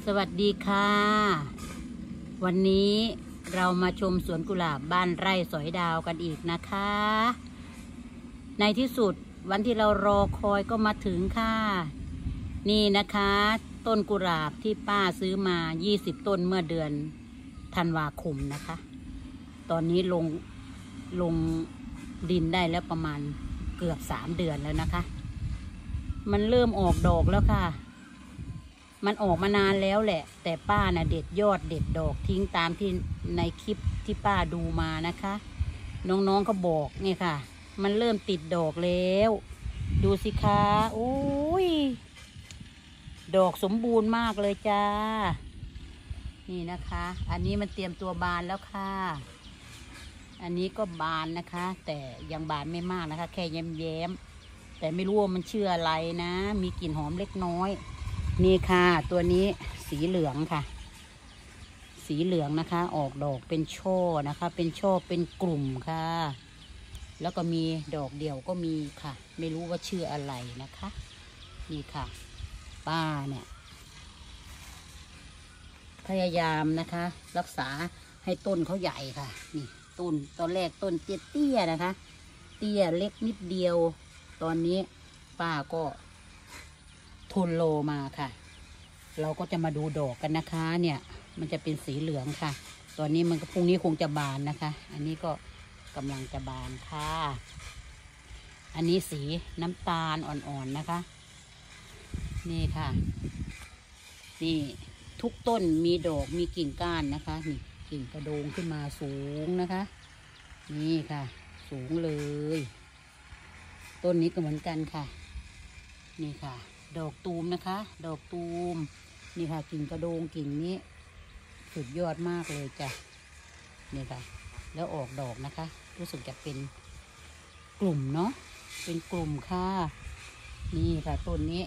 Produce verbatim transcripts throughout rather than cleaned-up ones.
สวัสดีค่ะวันนี้เรามาชมสวนกุหลาบบ้านไร่สอยดาวกันอีกนะคะในที่สุดวันที่เรารอคอยก็มาถึงค่ะนี่นะคะต้นกุหลาบที่ป้าซื้อมายี่สิบต้นเมื่อเดือนธันวาคมนะคะตอนนี้ลงลงดินได้แล้วประมาณเกือบสามเดือนแล้วนะคะมันเริ่มออกดอกแล้วค่ะมันออกมานานแล้วแหละแต่ป้าน่ะเด็ดยอดเด็ดดอกทิ้งตามที่ในคลิปที่ป้าดูมานะคะน้องๆก็บอกนี่ค่ะมันเริ่มติดดอกแล้วดูสิคะโอ้ยดอกสมบูรณ์มากเลยจ้านี่นะคะอันนี้มันเตรียมตัวบานแล้วค่ะอันนี้ก็บานนะคะแต่ยังบานไม่มากนะคะแค่แย้มๆแต่ไม่รู้ว่ามันชื่ออะไรนะมีกลิ่นหอมเล็กน้อยนี่ค่ะตัวนี้สีเหลืองค่ะสีเหลืองนะคะออกดอกเป็นช่อนะคะเป็นช่อเป็นกลุ่มค่ะแล้วก็มีดอกเดี่ยวก็มีค่ะไม่รู้ว่าชื่ออะไรนะคะนี่ค่ะป้าเนี่ยพยายามนะคะรักษาให้ต้นเขาใหญ่ค่ะนี่ต้นตอนแรกต้นเตี้ยๆนะคะเตี้ยเล็กนิดเดียวตอนนี้ป้าก็ทุนโลมาค่ะเราก็จะมาดูดอกกันนะคะเนี่ยมันจะเป็นสีเหลืองค่ะตอนนี้มันก็พรุ่งนี้คงจะบานนะคะอันนี้ก็กำลังจะบานค่ะอันนี้สีน้ำตาลอ่อนๆนะคะนี่ค่ะนี่ทุกต้นมีดอกมีกิ่งก้านนะคะนี่กิ่งกระโดงขึ้นมาสูงนะคะนี่ค่ะสูงเลยต้นนี้ก็เหมือนกันค่ะนี่ค่ะดอกตูมนะคะดอกตูมนี่ค่ะกิ่งกระโดงกิ่งนี้สุดยอดมากเลยจ้ะนี่ค่ะแล้วออกดอกนะคะรู้สึกจะเป็นกลุ่มเนาะเป็นกลุ่มค่ะนี่ค่ะต้นนี้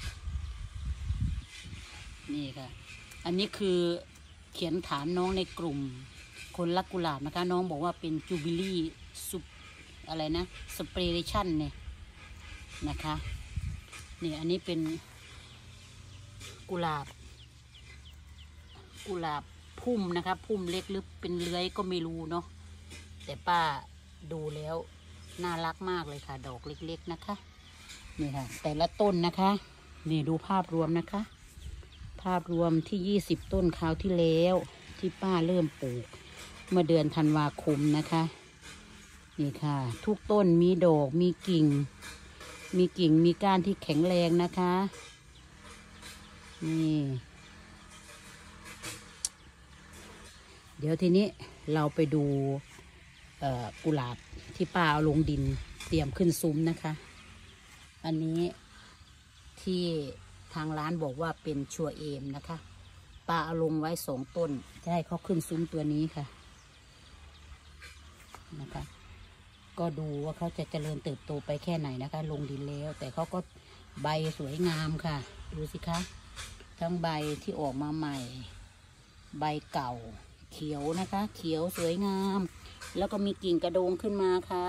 นี่ค่ะอันนี้คือเขียนถามน้องในกลุ่มคนรักกุหลาบนะคะน้องบอกว่าเป็นจูบิลี่ซุปอะไรนะสเปรย์ชั่นเนี่ยนะคะนี่อันนี้เป็นกุหลาบกุหลาบพุ่มนะคะพุ่มเล็กหรือเป็นเลื้อยก็ไม่รู้เนาะแต่ป้าดูแล้วน่ารักมากเลยค่ะดอกเล็กๆนะคะนี่ค่ะแต่ละต้นนะคะนี่ดูภาพรวมนะคะภาพรวมที่ยี่สิบต้นคราวที่แล้วที่ป้าเริ่มปลูกเมื่อเดือนธันวาคมนะคะนี่ค่ะทุกต้นมีดอกมีกิ่งมีกิ่งมีก้านที่แข็งแรงนะคะนี่เดี๋ยวทีนี้เราไปดูกุหลาบที่ป้าเอาลงดินเตรียมขึ้นซุ้มนะคะอันนี้ที่ทางร้านบอกว่าเป็นชัวเอมนะคะป้าเอาลงไว้สองต้นจะให้เขาขึ้นซุ้มตัวนี้ค่ะนะคะก็ดูว่าเขาจะเจริญเติบโตไปแค่ไหนนะคะลงดินแล้วแต่เขาก็ใบสวยงามค่ะดูสิคะทั้งใบที่ออกมาใหม่ใบเก่าเขียวนะคะเขียวสวยงามแล้วก็มีกิ่งกระโดงขึ้นมาค่ะ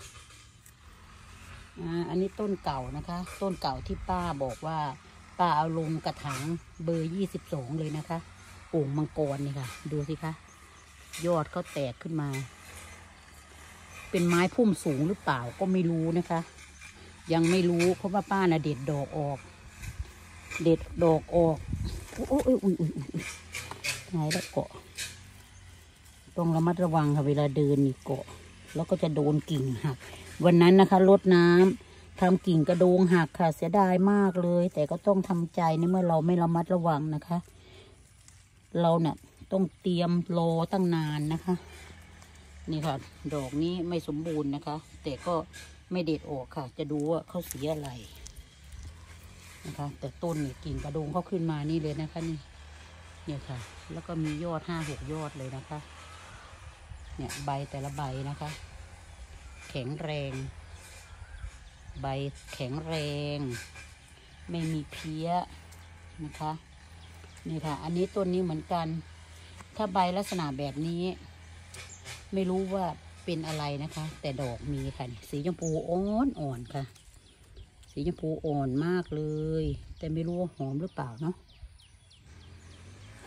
อ่าอันนี้ต้นเก่านะคะต้นเก่าที่ป้าบอกว่าป้าเอาลงกระถางเบอร์ยี่สิบสองเลยนะคะโอ่งมังกรนี่ค่ะดูสิคะยอดเขาแตกขึ้นมาเป็นไม้พุ่มสูงหรือเปล่าก็ไม่รู้นะคะยังไม่รู้เพราะว่าป้าน่ะเด็ดดอกออกเด็ดดอกออกโอ้ยอุ้ยอุ้ยอุ้ยไหนแล้วเกาะต้องระมัดระวังค่ะเวลาเดินนี่เกาะแล้วก็จะโดนกิ่งหักวันนั้นนะคะรดน้ำทำกิ่งกระโดงหักค่ะเสียดายมากเลยแต่ก็ต้องทำใจในเมื่อเราไม่ระมัดระวังนะคะเราเนี่ยต้องเตรียมรอตั้งนานนะคะนี่ค่ะดอกนี้ไม่สมบูรณ์นะคะแต่ก็ไม่เด็ดออกค่ะจะดูว่าเขาสีอะไรนะคะแต่ต้นนี่กิ่งกระโดงเขาขึ้นมานี่เลยนะคะนี่เนี่ยค่ะแล้วก็มียอดห้าหกยอดเลยนะคะเนี่ยใบแต่ละใบนะคะแข็งแรงใบแข็งแรงไม่มีเพี้ยนะคะนี่ค่ะอันนี้ต้นนี้เหมือนกันถ้าใบลักษณะแบบนี้ไม่รู้ว่าเป็นอะไรนะคะแต่ดอกมีค่ะสีชมพูอ่อนอ่อนค่ะสีชมพูอ่อนมากเลยแต่ไม่รู้ว่าหอมหรือเปล่าเนาะ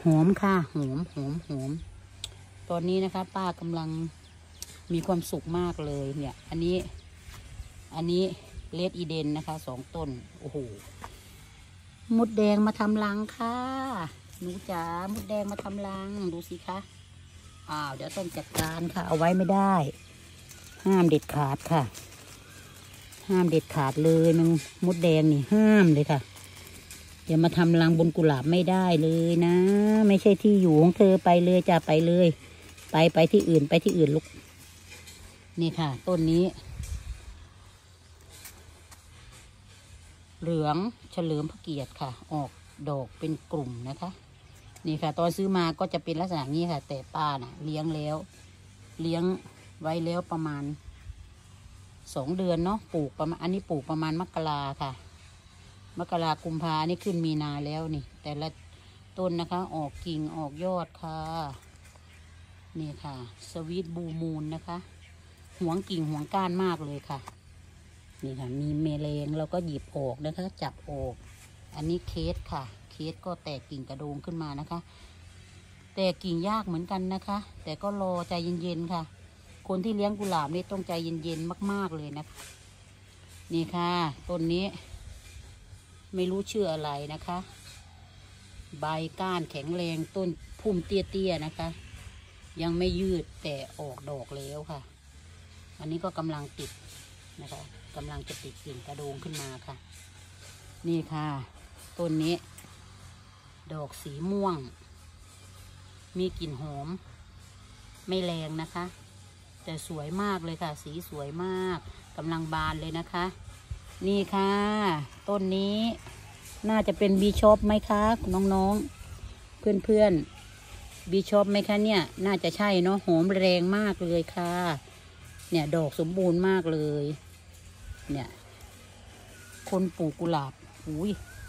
หอมค่ะหอมหอมหอมตอนนี้นะคะป้ากำลังมีความสุขมากเลยเนี่ยอันนี้อันนี้เลดอีเดนนะคะสองต้นโอ้โหมดแดงมาทำรังค่ะหนูจ๋ามดแดงมาทำรังดูสิคะอ้าวเดี๋ยวต้องจัดการค่ะเอาไว้ไม่ได้ห้ามเด็ดขาดค่ะห้ามเด็ดขาดเลยมันมดแดงนี่ห้ามเลยค่ะอย่ามาทำรังบนกุหลาบไม่ได้เลยนะไม่ใช่ที่อยู่ของเธอไปเลยจะไปเลยไปไปที่อื่นไปที่อื่นลูกนี่ค่ะต้นนี้เหลืองเฉลิมพระเกียรติค่ะออกดอกเป็นกลุ่มนะคะนี่ค่ะตอนซื้อมาก็จะเป็นลักษณะนี้ค่ะแต่ป้าน่ะเลี้ยงแล้วเลี้ยงไว้แล้วประมาณสองเดือนเนาะปลูกประมาณอันนี้ปลูกประมาณมกราค่ะมกรากุมภานี่ขึ้นมีนาแล้วนี่แต่ละต้นนะคะออกกิ่งออกยอดค่ะนี่ค่ะสวีทบูมูนนะคะหวงกิ่งหวงก้านมากเลยค่ะนี่ค่ะมีเมลงเราก็หยิบออกนะคะจับออกอันนี้เคสค่ะเคสก็แตกกิ่งกระโดงขึ้นมานะคะแตกกิ่งยากเหมือนกันนะคะแต่ก็รอใจเย็นๆค่ะคนที่เลี้ยงกุหลาบนี่ต้องใจเย็นๆมากๆเลยนะคะนี่ค่ะต้นนี้ไม่รู้ชื่ออะไรนะคะใบก้านแข็งแรงต้นพุ่มเตี้ยๆนะคะยังไม่ยืดแต่ออกดอกแล้วค่ะอันนี้ก็กำลังติดนะคะกำลังจะติดกิ่งกระโดงขึ้นมาค่ะนี่ค่ะต้นนี้ดอกสีม่วงมีกลิ่นหอมไม่แรงนะคะแต่สวยมากเลยค่ะสีสวยมากกำลังบานเลยนะคะนี่ค่ะต้นนี้น่าจะเป็นบีชอปไหมคะน้องๆเพื่อนๆบีชอปไหมคะเนี่ยน่าจะใช่เนาะหอมแรงมากเลยค่ะเนี่ยดอกสมบูรณ์มากเลยเนี่ยคนปลูกกุหลาบอุ้ย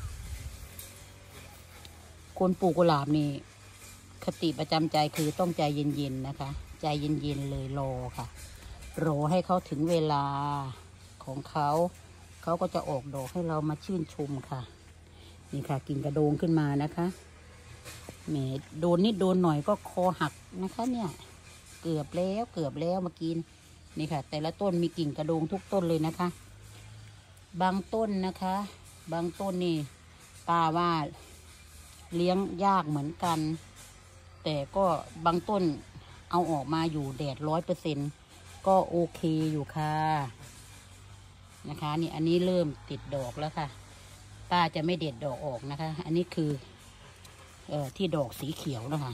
คนปลูกกุหลาบนี่คติประจำใจคือต้องใจเย็นๆนะคะใจเย็นๆเลยรอค่ะรอให้เขาถึงเวลาของเขาเขาก็จะออกดอกให้เรามาชื่นชมค่ะนี่ค่ะกิ่งกระโดงขึ้นมานะคะแหมโดนนิดโดนหน่อยก็คอหักนะคะเนี่ยเกือบแล้วเกือบแล้วเมื่อกี้นี่ค่ะแต่ละต้นมีกิ่งกระโดงทุกต้นเลยนะคะบางต้นนะคะบางต้นนี่ป้าว่าเลี้ยงยากเหมือนกันแต่ก็บางต้นเอาออกมาอยู่แดดร้อยเปอร์เซ็นต์ก็โอเคอยู่ค่ะนะคะนี่อันนี้เริ่มติดดอกแล้วค่ะป้าจะไม่เด็ดดอกออกนะคะอันนี้คือเอ่อที่ดอกสีเขียวนะคะ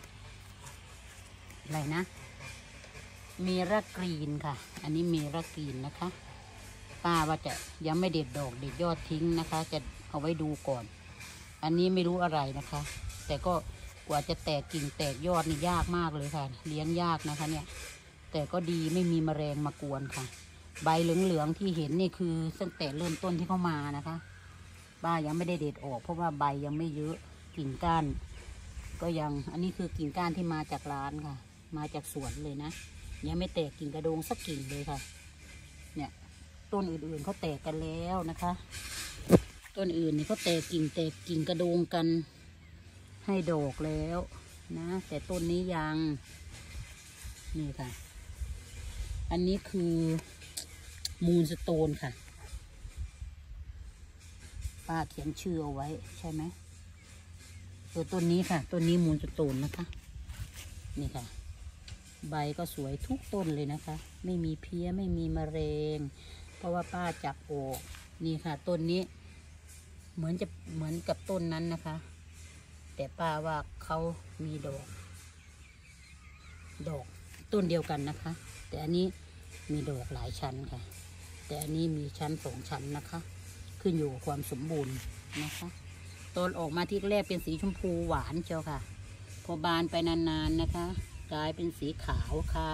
อะไรนะเมรากรีนค่ะอันนี้เมรากรีนนะคะป้าว่าจะยังไม่เด็ดดอกเด็ดยอดทิ้งนะคะจะเอาไว้ดูก่อนอันนี้ไม่รู้อะไรนะคะแต่ก็กว่าจะแตกกิ่งแตกยอดนี่ยากมากเลยค่ะเลี้ยงยากนะคะเนี่ยแต่ก็ดีไม่มีแมลงมากวนค่ะใบเหลืองๆที่เห็นนี่คือตั้งแต่เริ่มต้นที่เข้ามานะคะป้ายังไม่ได้เด็ดออกเพราะว่าใบยังไม่เยอะกิ่งก้านก็ยังอันนี้คือกิ่งก้านที่มาจากร้านค่ะมาจากสวนเลยนะยังไม่แตกกิ่งกระโดงสักกิ่งเลยค่ะเนี่ยต้นอื่นๆเขาแตกกันแล้วนะคะต้นอื่นนี่เขาแตกกิ่งแตกกิ่งกระโดงกันให้ดอกแล้วนะแต่ต้นนี้ยังนี่ค่ะอันนี้คือมูนสโตนค่ะป้าเขียนชื่อเอาไว้ใช่ไหมตัวต้นนี้ค่ะต้นนี้มูนสโตนนะคะนี่ค่ะใบก็สวยทุกต้นเลยนะคะไม่มีเพี้ยไม่มีมะเร็งเพราะว่าป้าจับออกนี่ค่ะต้นนี้เหมือนจะเหมือนกับต้นนั้นนะคะแต่ป้าว่าเขามีดอกดอกต้นเดียวกันนะคะแต่อันนี้มีดอกหลายชั้นค่ะแต่อันนี้มีชั้นสองชั้นนะคะขึ้นอยู่กับความสมบูรณ์นะคะต้นออกมาที่แรกเป็นสีชมพูหวานเจ้าค่ะพอบานไปนานๆนะคะกลายเป็นสีขาวค่ะ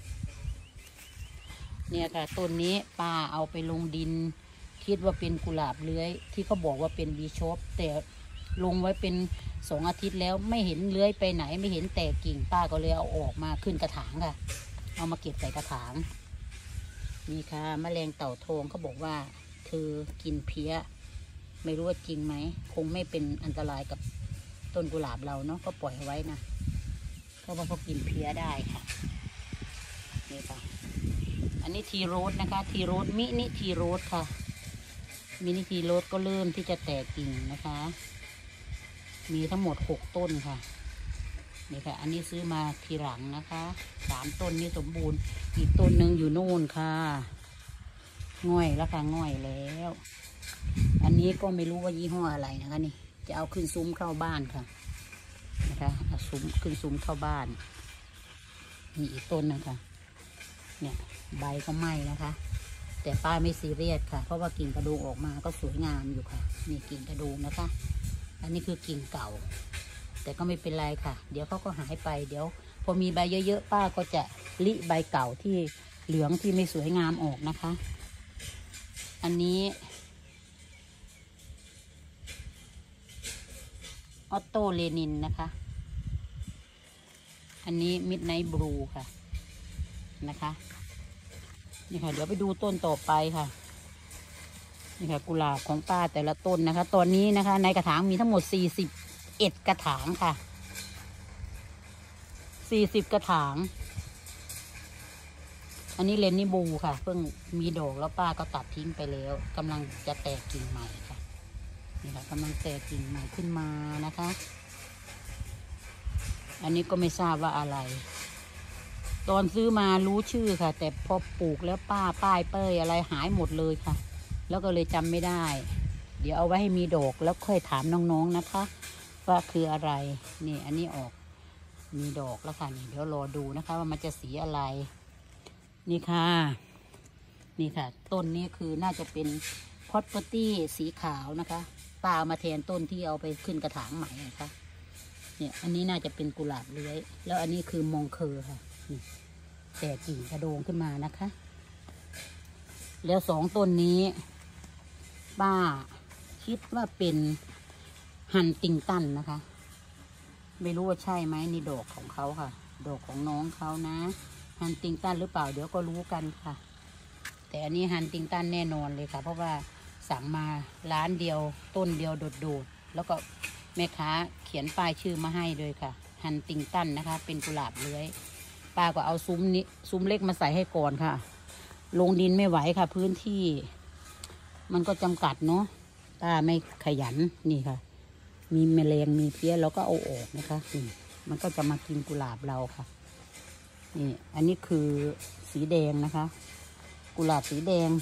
เนี่ยค่ะต้นนี้ป้าเอาไปลงดินคิดว่าเป็นกุหลาบเลื้อยที่เขาบอกว่าเป็นบีชอปแต่ลงไว้เป็นสองอาทิตย์แล้วไม่เห็นเลื้อยไปไหนไม่เห็นแตกกิ่งป้าก็เลยเอาออกมาขึ้นกระถางค่ะเอามาเก็บใส่กระถางนี่ค่ะแมลงเต่าทองเขาบอกว่าเธอกินเพี้ยไม่รู้ว่าจริงไหมคงไม่เป็นอันตรายกับต้นกุหลาบเราเนาะก็ปล่อยไว้นะเพราะว่าเขากินเพี้ยได้ค่ะนี่ค่ะอันนี้ทีโรสนะคะทีโรสมินิทีโรสค่ะมินิทีโรสก็เริ่มที่จะแตกกิ่งนะคะมีทั้งหมดหกต้นค่ะนี่ค่ะอันนี้ซื้อมาทีหลังนะคะสามต้นนี้สมบูรณ์อีกต้นหนึ่งอยู่โน่นค่ะง่อยแล้วค่ะง่อยแล้วอันนี้ก็ไม่รู้ว่ายี่ห้ออะไรนะคะนี่จะเอาขึ้นซุ้มเข้าบ้านค่ะนะคะเอาซุ้มขึ้นซุ้มเข้าบ้านมีอีกต้นนะคะเนี่ยใบก็ไหม้นะคะแต่ป้าไม่ซีเรียสค่ะเพราะว่ากิ่งกระดูกออกมาก็สวยงามอยู่ค่ะนี่กิ่งกระดูกนะคะอันนี้คือกิ่งเก่าแต่ก็ไม่เป็นไรค่ะเดี๋ยวเขาก็หายไปเดี๋ยวพอมีใบเยอะๆป้าก็จะลิใบเก่าที่เหลืองที่ไม่สวยงามออกนะคะอันนี้ออโต้เลนินนะคะอันนี้มิดไนท์บลูค่ะนะคะนี่ค่ะเดี๋ยวไปดูต้นต่อไปค่ะนี่ค่ะกุหลาบของป้าแต่ละต้นนะคะตอนนี้นะคะในกระถางมีทั้งหมดสี่สิบเอ็ดกระถางค่ะสี่สิบกระถางอันนี้เลนนี่บูค่ะเพิ่งมีดอกแล้วป้าก็ตัดทิ้งไปแล้วกำลังจะแตกกิ่งใหม่ค่ะนี่ค่ะกำลังแตกกิ่งใหม่ขึ้นมานะคะอันนี้ก็ไม่ทราบว่าอะไรตอนซื้อมารู้ชื่อค่ะแต่พอปลูกแล้วป้าป้ายเป้ยอะไรหายหมดเลยค่ะแล้วก็เลยจำไม่ได้เดี๋ยวเอาไว้ให้มีดอกแล้วค่อยถามน้องๆนะคะว่าคืออะไรนี่อันนี้ออกมีดอกแล้วค่ะนี่เดี๋ยวรอดูนะคะว่ามันจะสีอะไรนี่ค่ะนี่ค่ะต้นนี้คือน่าจะเป็นพอตพอตตี้สีขาวนะคะป้าเอามาแทนต้นที่เอาไปขึ้นกระถางใหม่นะคะเนี่ยอันนี้น่าจะเป็นกุหลาบเลื้อยแล้วอันนี้คือมองเคอร์ค่ะแต่กิ่งกระโดงขึ้นมานะคะแล้วสองต้นนี้ป้าคิดว่าเป็นฮันติงตันนะคะไม่รู้ว่าใช่ไหมนี่ดอกของเขาค่ะดอกของน้องเขานะฮันติงตันหรือเปล่าเดี๋ยวก็รู้กันค่ะแต่อันนี้ฮันติงตันแน่นอนเลยค่ะเพราะว่าสั่งมาร้านเดียวต้นเดียวโดดๆแล้วก็แม่ค้าเขียนป้ายชื่อมาให้เลยค่ะฮันติงตันนะคะเป็นกุหลาบเลื้อยป้าก็เอาซุ้มนี้ซุ้มเล็กมาใส่ให้ก่อนค่ะลงดินไม่ไหวค่ะพื้นที่มันก็จำกัดเนาะป้าไม่ขยันนี่ค่ะมีแมลงมีเพี้ยเราก็เอาออกนะคะนี่มันก็จะมากินกุหลาบเราค่ะนี่อันนี้คือสีแดงนะคะกุหลาบสีแดง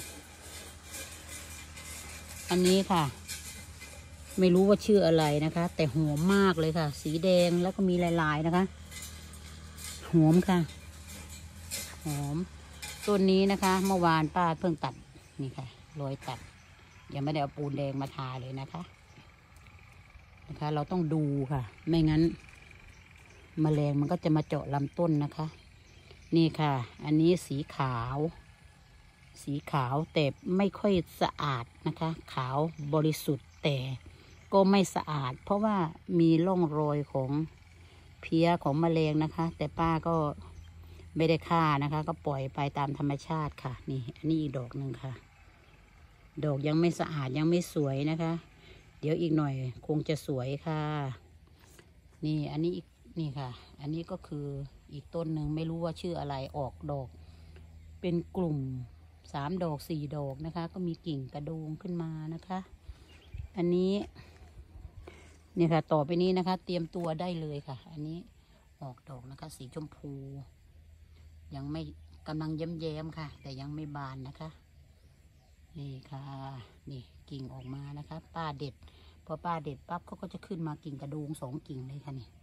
อันนี้ค่ะไม่รู้ว่าชื่ออะไรนะคะแต่หอมมากเลยค่ะสีแดงแล้วก็มีลายๆนะคะหอมค่ะหอมต้นนี้นะคะเมื่อวานป้าเพิ่งตัดนี่ค่ะรอยตัดยังไม่ได้เอาปูนแดงมาทาเลยนะคะนะคะเราต้องดูค่ะไม่งั้นแมลงมันก็จะมาเจาะลำต้นนะคะนี่ค่ะอันนี้สีขาวสีขาวแต่ไม่ค่อยสะอาดนะคะขาวบริสุทธิ์แต่ก็ไม่สะอาดเพราะว่ามีร่องรอยของเพี้ยของแมลงนะคะแต่ป้าก็ไม่ได้ฆ่านะคะก็ปล่อยไปตามธรรมชาติค่ะนี่อันนี้อีกดอกหนึ่งค่ะดอกยังไม่สะอาดยังไม่สวยนะคะเดี๋ยวอีกหน่อยคงจะสวยค่ะนี่อันนี้อีกนี่ค่ะอันนี้ก็คืออีกต้นหนึ่งไม่รู้ว่าชื่ออะไรออกดอกเป็นกลุ่มสามดอกสี่ดอกนะคะก็มีกิ่งกระโดงขึ้นมานะคะอันนี้เนี่ยค่ะต่อไปนี้นะคะเตรียมตัวได้เลยค่ะอันนี้ออกดอกนะคะสีชมพูยังไม่กำลังแย้มๆค่ะแต่ยังไม่บานนะคะนี่ค่ะนี่กิ่งออกมานะคะป้าเด็ดพอป้าเด็ดปั๊บเขาก็จะขึ้นมากิ่งกระโดงสองกิ่งเลยค่ะนี่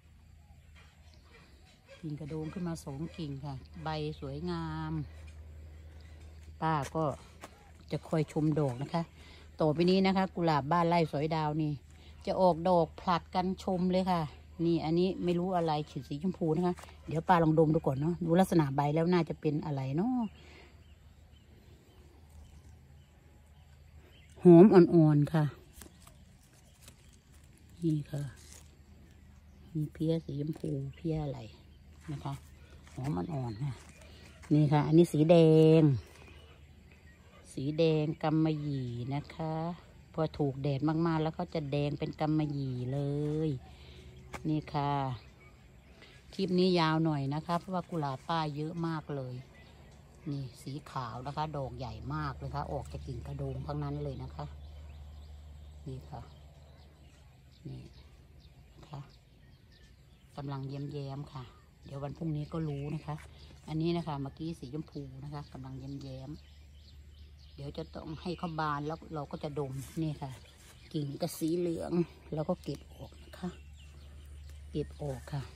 กิ่งกระโดงขึ้นมาสองกิ่งค่ะใบสวยงามป้าก็จะคอยชมดอกนะคะต่อไปนี้นะคะกุหลาบบ้านไร่สอยดาวนี่จะออกดอกผลัดกันชมเลยค่ะนี่อันนี้ไม่รู้อะไรขีดสีชมพูนะคะเดี๋ยวป้าลองดมดูก่อนเนาะดูลักษณะใบแล้วน่าจะเป็นอะไรเนาะหอมอ่อนๆค่ะนี่ค่ะมีเพี้ยสีชมพูเพี้ยอะไรนะคะหอมอ่อนๆค่ะนี่ค่ะอันนี้สีแดงสีแดงกำมะหยี่นะคะพอถูกแดดมากๆแล้วก็จะแดงเป็นกำมะหยี่เลยนี่ค่ะคลิปนี้ยาวหน่อยนะคะเพราะว่ากุหลาบป้าเยอะมากเลยนี่สีขาวนะคะดอกใหญ่มากเลยค่ะออกจากกิ่งกระโดงทั้งนั้นเลยนะคะนี่ค่ะนี่ค่ะกำลังแย้มๆค่ะเดี๋ยววันพรุ่งนี้ก็รู้นะคะอันนี้นะคะเมื่อกี้สีชมพูนะคะกำลังแย้มๆเดี๋ยวจะต้องให้เขาบานแล้วเราก็จะดมนี่ค่ะกิ่งก็สีเหลืองแล้วก็เก็บออกนะคะเก็บออกค่ะ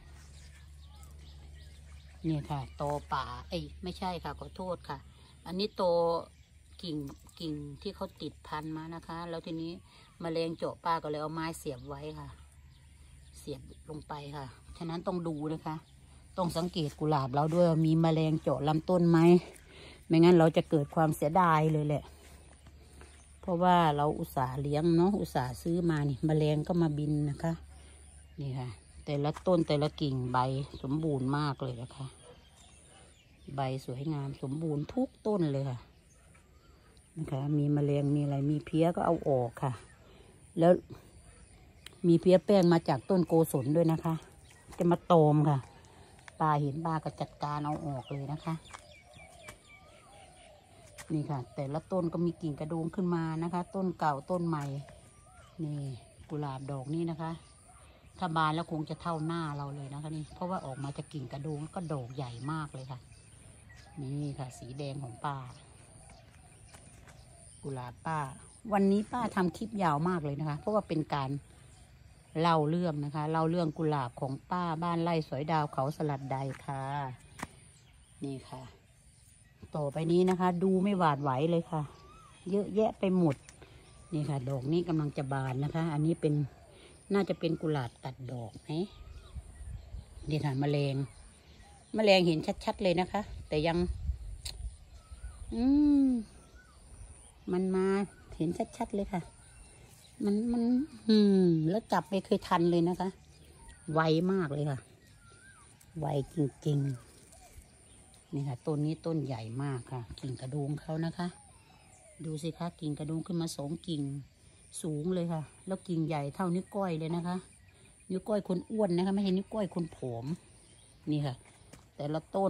นี่ค่ะโตป่าเอ้ยไม่ใช่ค่ะขอโทษค่ะอันนี้โตกิ่งกิ่งที่เขาติดพันมานะคะแล้วทีนี้แมลงเจาะป้าก็เลยเอาไม้เสียบไว้ค่ะเสียบลงไปค่ะฉะนั้นต้องดูนะคะต้องสังเกตกุหลาบเราด้วยว่ามีแมลงเจาะลำต้นไหมไม่งั้นเราจะเกิดความเสียดายเลยแหละเพราะว่าเราอุตส่าห์เลี้ยงเนาะอุตส่าห์ซื้อมานี่แมลงก็มาบินนะคะนี่ค่ะแต่ละต้นแต่ละกิ่งใบสมบูรณ์มากเลยนะคะใบสวยงามสมบูรณ์ทุกต้นเลยค่ะนะคะมีแมลงมีอะไรมีเพี้ยก็เอาออกค่ะแล้วมีเพี้ยแป้งมาจากต้นโกศลด้วยนะคะจะมาโตมค่ะปลาเห็นปลาก็จัดการเอาออกเลยนะคะนี่ค่ะแต่ละต้นก็มีกิ่งกระโดงขึ้นมานะคะต้นเก่าต้นใหม่นี่กุหลาบดอกนี้นะคะถ้าบานแล้วคงจะเท่าหน้าเราเลยนะคะนี่เพราะว่าออกมาจากกิ่งกระโดงก็ดอกใหญ่มากเลยค่ะนี่ค่ะสีแดงของป้ากุหลาบป้าวันนี้ป้าทำคลิปยาวมากเลยนะคะเพราะว่าเป็นการเล่าเรื่องนะคะเล่าเรื่องกุหลาบของป้าบ้านไร่สอยดาวเขาสลัดใดค่ะนี่ค่ะต่อไปนี้นะคะดูไม่หวาดไหวเลยค่ะเยอะแยะไปหมดนี่ค่ะดอกนี้กำลังจะบานนะคะอันนี้เป็นน่าจะเป็นกุหลาบตัดดอกไหมนี่ค่ะแมลงแมลงเห็นชัดๆเลยนะคะแต่ยังอืมมันมาเห็นชัดๆเลยค่ะมันมันอืมแล้วจับไม่เคยทันเลยนะคะไวมากเลยค่ะไวจริงๆนี่ค่ะต้นนี้ต้นใหญ่มากค่ะกิ่งกระโดงเขานะคะดูสิคะกิ่งกระโดงขึ้นมาสองกิ่งสูงเลยค่ะแล้วกิ่งใหญ่เท่านิ้วก้อยเลยนะคะนิ้วก้อยคนอ้วนนะคะไม่ใช่นิ้วก้อยคนผอมนี่ค่ะแต่ละต้น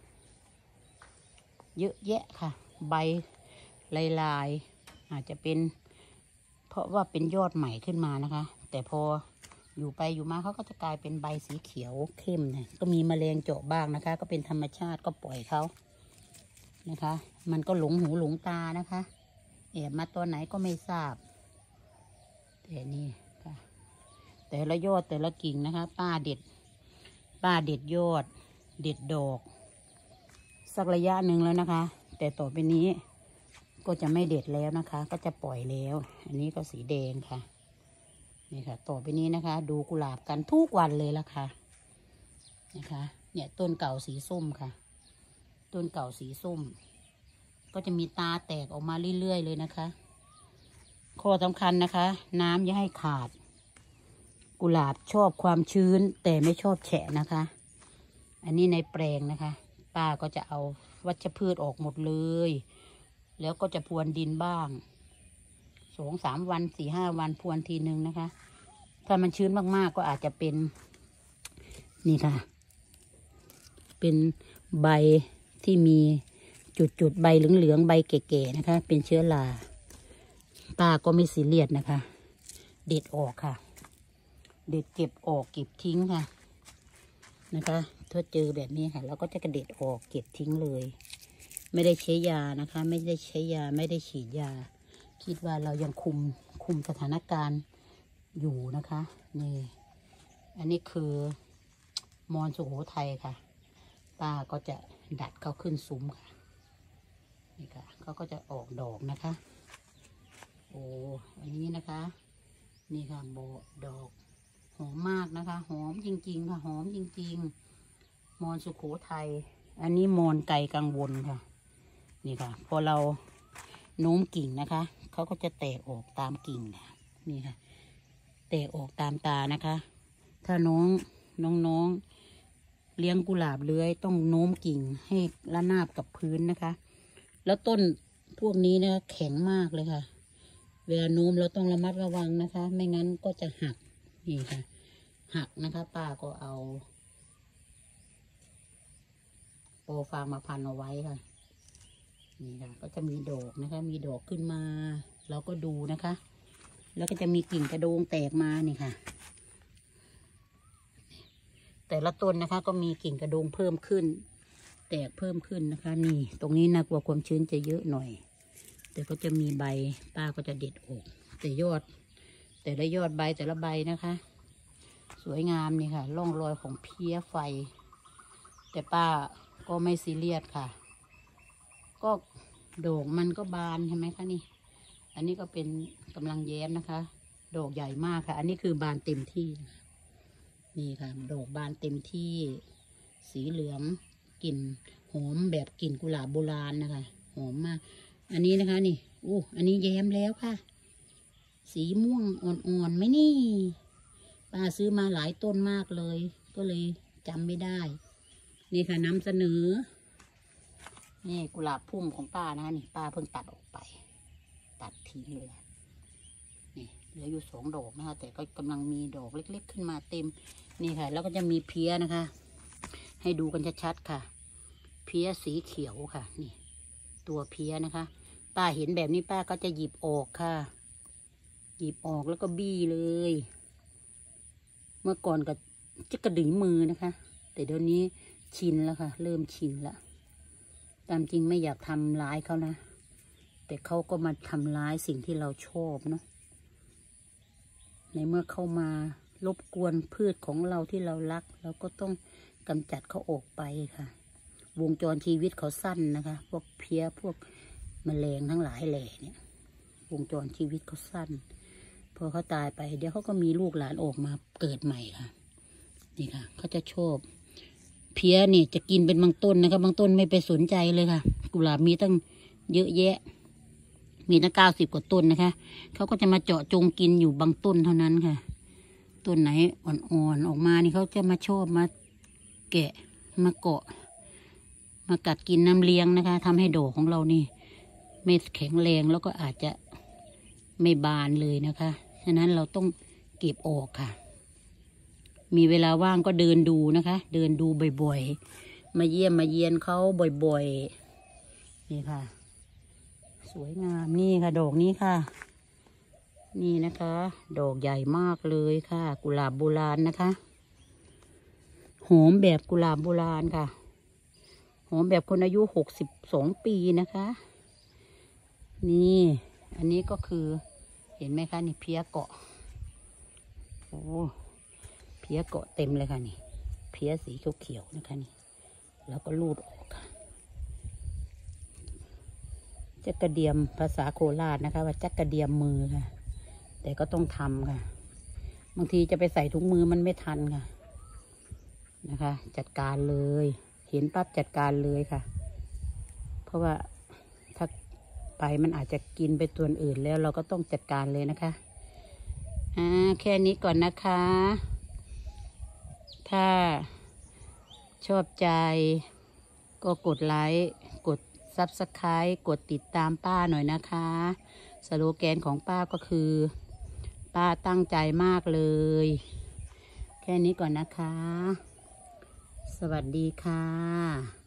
เยอะแยะค่ะใบลายๆอาจจะเป็นเพราะว่าเป็นยอดใหม่ขึ้นมานะคะแต่พออยู่ไปอยู่มาเขาก็จะกลายเป็นใบสีเขียวเข้มเนี่ยก็มีแมลงเจาะบ้างนะคะก็เป็นธรรมชาติก็ปล่อยเขานะคะมันก็หลงหูหลงตานะคะแอบมาตัวไหนก็ไม่ทราบแต่นี่ค่ะแต่ละยอดแต่ละกิ่งนะคะป้าเด็ดป้าเด็ดยอดเด็ดดอกสักระยะหนึ่งแล้วนะคะแต่ต่อไปนี้ก็จะไม่เด็ดแล้วนะคะก็จะปล่อยแล้วอันนี้ก็สีแดงค่ะนี่ค่ะต่อไปนี้นะคะดูกุหลาบกันทุกวันเลยละค่ะนะคะเนี่ยต้นเก่าสีส้มค่ะต้นเก่าสีส้มก็จะมีตาแตกออกมาเรื่อยๆเลยนะคะข้อสำคัญนะคะน้ำอย่าให้ขาดกุหลาบชอบความชื้นแต่ไม่ชอบแฉะนะคะอันนี้ในแปลงนะคะป้าก็จะเอาวัชพืชออกหมดเลยแล้วก็จะพรวนดินบ้างสองสามวันสี่ห้าวันพรวนทีนึงนะคะถ้ามันชื้นมากๆก็อาจจะเป็นนี่ค่ะเป็นใบที่มีจุดๆใบเหลืองๆใบแก่ๆนะคะเป็นเชื้อราป้าก็ไม่ซีเรียสนะคะเด็ดออกค่ะเด็ดเก็บออกเก็บทิ้งค่ะนะคะถ้าเจอแบบนี้ค่ะเราก็จะกระเด็ดออกเก็บทิ้งเลยไม่ได้ใช้ยานะคะไม่ได้ใช้ยาไม่ได้ฉีดยาคิดว่าเรายังคุมคุมสถานการณ์อยู่นะคะนี่อันนี้คือมอนสุโขทัยค่ะป้าก็จะดัดเขาขึ้นซุ้มค่ะนี่ค่ะเขาก็จะออกดอกนะคะโอ้อันนี้นะคะนี่ค่ะโบดอกหอมมากนะคะหอมจริงๆค่ะหอมจริงๆมอนสุโขทัยอันนี้มอนไก่กังวลค่ะนี่ค่ะพอเราโน้มกิ่งนะคะเขาก็จะแตกออกตามกิ่งค่ะนี่ค่ะแตกออกตามตานะคะถ้าน้องน้องๆเลี้ยงกุหลาบเลื้อยต้องโน้มกิ่งให้ระนาบกับพื้นนะคะแล้วต้นพวกนี้นะแข็งมากเลยค่ะเวลาโน้มเราต้องระมัดระวังนะคะไม่งั้นก็จะหักนี่ค่ะหักนะคะ ป้าก็เอาโปรฟางมาพันเอาไว้ค่ะนี่ค่ะก็จะมีดอกนะคะมีดอกขึ้นมาเราก็ดูนะคะ แล้วก็จะมีกิ่งกระโดงแตกมานี่ค่ะแต่ละต้นนะคะก็มีกิ่งกระโดงเพิ่มขึ้นแตกเพิ่มขึ้นนะคะนี่ตรงนี้นะกลัวความชื้นจะเยอะหน่อยแต่ก็จะมีใบป้าก็จะเด็ดออกแต่ยอดแต่ละยอดใบแต่ละใบนะคะสวยงามนี่ค่ะร่องรอยของเพี้ยไฟแต่ป้าก็ไม่ซีเรียสค่ะก็ดอกมันก็บานใช่ไหมคะนี่อันนี้ก็เป็นกำลังแย้มนะคะดอกใหญ่มากค่ะอันนี้คือบานเต็มที่นะคะนี่ค่ะดอกบานเต็มที่สีเหลืองกลิ่นหอมแบบกลิ่นกุหลาบโบราณนะคะหอมมากอันนี้นะคะนี่อู้อันนี้แย้มแล้วค่ะสีม่วงอ่อนๆไหมนี่ป้าซื้อมาหลายต้นมากเลยก็เลยจำไม่ได้นี่ค่ะนำเสนอนี่กุหลาบพุ่มของป้านะนี่ป้าเพิ่งตัดออกไปตัดทิ้งเลยนี่เหลืออยู่สองดอกนะคะแต่ก็กำลังมีดอกเล็กๆขึ้นมาเต็มนี่ค่ะแล้วก็จะมีเพี้ยนะคะให้ดูกันชัดๆค่ะเพี้ยสีเขียวค่ะนี่ตัวเพี้ยนะคะป้าเห็นแบบนี้ป้าก็จะหยิบออกค่ะหยิบออกแล้วก็บี้เลยเมื่อก่อนก็จะกระดึงมือนะคะแต่เดี๋ยวนี้ชินแล้วค่ะเริ่มชินแล้วตามจริงไม่อยากทำร้ายเขานะแต่เขาก็มาทำร้ายสิ่งที่เราชอบเนาะในเมื่อเข้ามารบกวนพืชของเราที่เรารักเราก็ต้องกำจัดเขาออกไปค่ะวงจรชีวิตเขาสั้นนะคะพวกเพี้ยพวกแมลงทั้งหลายแหล่เนี่ยวงจรชีวิตเขาสั้นพอเขาตายไปเดี๋ยวเขาก็มีลูกหลานออกมาเกิดใหม่ค่ะนี่ค่ะเขาจะชอบเพี้ยนี่จะกินเป็นบางต้นนะคะบางต้นไม่ไปสนใจเลยค่ะกุหลาบมีตั้งเยอะแยะมีตั้งเก้าสิบกว่าต้นนะคะเขาก็จะมาเจาะจงกินอยู่บางต้นเท่านั้นค่ะต้นไหนอ่อนๆออกมานี่เขาจะมาชอบมาแกะมาเกาะมากัดกินน้ำเลี้ยงนะคะทำให้ดอกของเรานี่ไม่แข็งแรงแล้วก็อาจจะไม่บานเลยนะคะฉะนั้นเราต้องเก็บออกค่ะมีเวลาว่างก็เดินดูนะคะเดินดูบ่อยๆมาเยี่ยมมาเยียนเขาบ่อยๆนี่ค่ะสวยงามนี่ค่ะดอกนี้ค่ะนี่นะคะดอกใหญ่มากเลยค่ะกุหลาบโบราณนะคะหอมแบบกุหลาบโบราณค่ะหอมแบบคนอายุหกสิบสองปีนะคะนี่อันนี้ก็คือเห็นไหมคะนี่เพี้ยเกาะโอ้เพี้ยเกาะเต็มเลยค่ะนี่เพี้ยสีเขียวๆนะคะนี่แล้วก็ลูดออกค่ะจักกระเดียมภาษาโคราชนะคะว่าจักกระเดียมมือค่ะแต่ก็ต้องทำค่ะบางทีจะไปใส่ถุงมือมันไม่ทันค่ะนะคะจัดการเลยเห็นปั๊บจัดการเลยค่ะเพราะว่าถ้าไปมันอาจจะกินไปตัวอื่นแล้วเราก็ต้องจัดการเลยนะคะอ่าแค่นี้ก่อนนะคะถ้าชอบใจก็กดไลค์กดซับสไครบ์กดติดตามป้าหน่อยนะคะสโลแกนของป้าก็คือป้าตั้งใจมากเลยแค่นี้ก่อนนะคะสวัสดีค่ะ